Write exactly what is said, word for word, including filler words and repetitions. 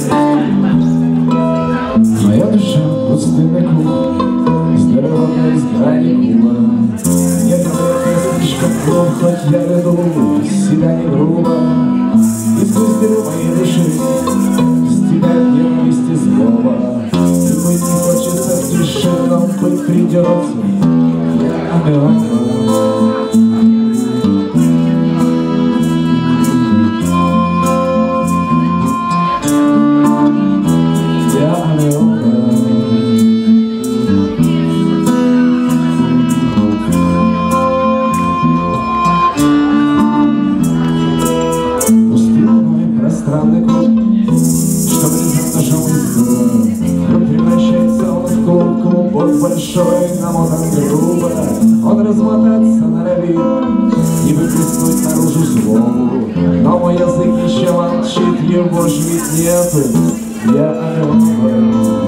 Моя душа пустынный круг, с дорогой из грани куба. Некоторые слишком плохо, хоть я веду себя не грубо. И сквозь дыру моей души стекает ненависть и злоба. И быть не хочется тише, но быть придется. Я меланхолик. Странный круг, что влезет ножом из губ. Круг превращается он в клуб, клубок большой, намотан грубо. Он размотаться норовит и выплеснуть наружу злобу. Но мой язык еще молчит, его ж ведь нету. Я орел.